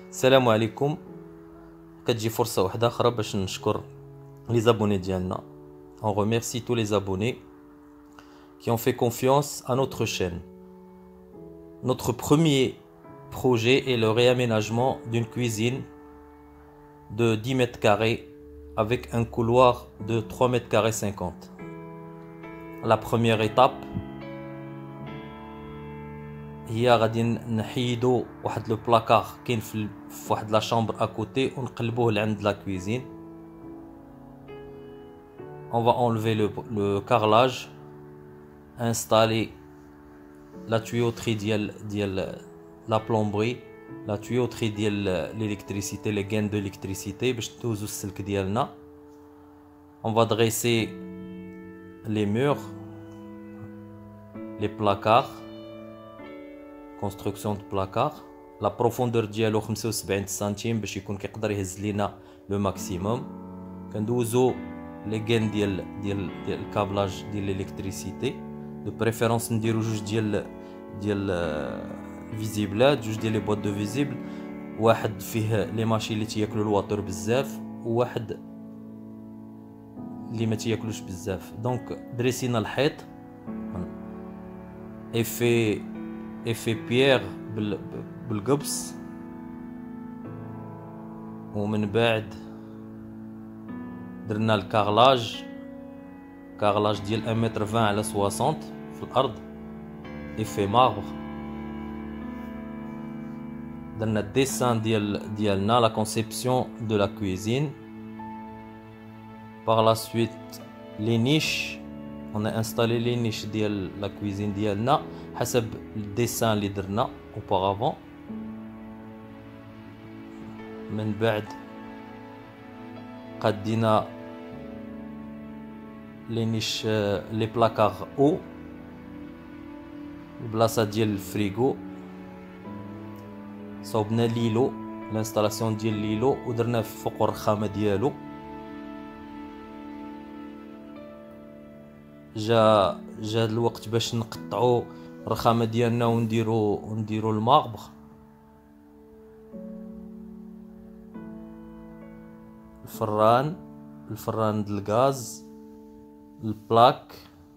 السلام عليكم. كتجي فرصة واحدة أخرى باش نشكر les abonnés ديالنا. On remercie tous les abonnés qui ont fait confiance à notre chaîne. Notre premier projet est le réaménagement d'une cuisine de 10 mètres carrés avec un couloir de 3 mètres carrés 50. La première étape هي غادي نحيدو واحد لو بلاكار كاين في واحد لا شامبر اكوتي ونقلبوه لعند لا كويزين. On va enlever le carrelage, installer la tuyauterie ديال la plomberie, la tuyauterie ديال l'électricité, les gaines de l'électricité باش ندوزو السلك ديالنا. On va dresser les murs, les placards, construction de placard. La profondeur ديالو 75 سنتيم باش يكون كيقدر يهز لينا لو ماكسيموم. كندوزو لي غين ديال الكابلاج ديال الالكتريسيتي. دو بريفيرونس نديرو جوج ديال فيزيبلات، جوج ديال لي بواط دو فيزيبل، واحد فيه لي ماشين اللي تياكلوا الواتور بزاف وواحد اللي ما تياكلوش بزاف. دونك دريسينا الحيط افي بيير بالقبص، ومن بعد درنا الكارلاج ديال 1 متر 20 على 60 في الارض افي ماربر. درنا الديسان ديالنا لا كونسيبسيون دو لا كويزين. par la suite les niches. On a installé les niches ديال la cuisine ديالنا حسب الديسان اللي درنا auparavant. من بعد قدينا لي نيش لي بلاكار او البلاصه ديال الفريغو. صوبنا ليلو الانستالاسيون ديال ليلو ودرنا فوق الرخامه ديالو. جا الوقت باش نقطعو الرخامه ديالنا ونديرو الماربر. الفران د الغاز، البلاك،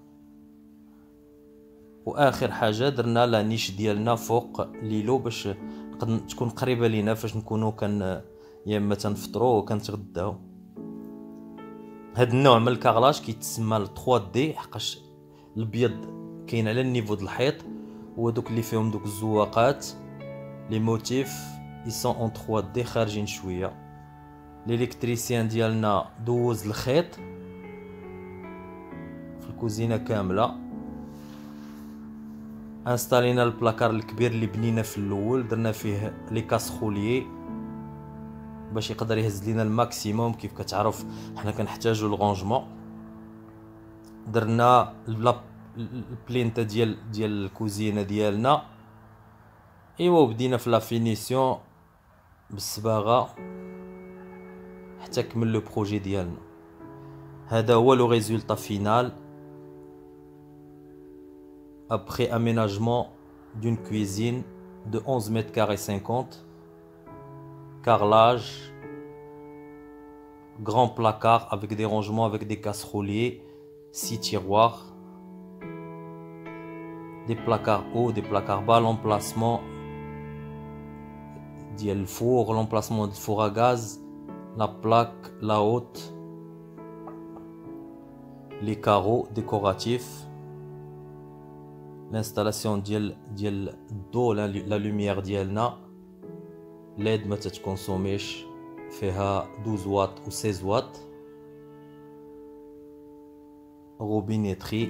واخر حاجه درنا لا نيش ديالنا فوق ليلو باش تكون قريبه لينا فاش نكونوا يا اما تنفطروا وكنتغداو. هاد النوع من الكارلاج كيتسمى 3 دي حقاش الابيض كاين على النيفو د الحيط، ودوك اللي فيهم دوك الزواقات لي موتيف يسون اون 3 دي خارجين شويه. الالكتريسيان ديالنا دوز الخيط في الكوزينه كامله. انستالينا البلاكار الكبير اللي بنينا في الاول، درنا فيه لي كاسخوليي باش يقدر يهز لينا الماكسيموم. كيف كتعرف حنا كنحتاجو الغونجمون. درنا البلينتا ديال الكوزينه ديالنا. ايوا بدينا في لا فينيسيون بالصباغه حتى كمل لو بروجي ديالنا. هذا هو لو ريزولطا فينال après aménagement d'une cuisine de 11 mètres carrés 50, carrelage, grand placard avec des rangements avec des casseroliers, 6 tiroirs, des placards hauts, des placards bas, l'emplacement du four, l'emplacement du four à gaz, la plaque, la haute, les carreaux décoratifs, l'installation ديال الضوء la lumière ديالنا LED ما تتكونسوميش، فيها 12 واط و 16 واط. روبينيتري،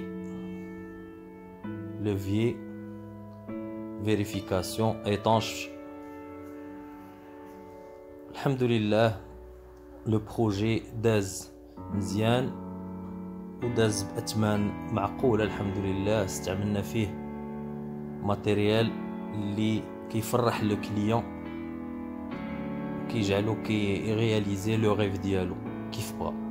levier, vérification, étanche. الحمد لله لو بروجي داز مزيان وداز بأثمان معقولة الحمد لله. استعملنا فيه ماتيريال اللي كيفرح لو كليون، كيجعلو كيرياليزي لو ريف ديالو كيف بغا.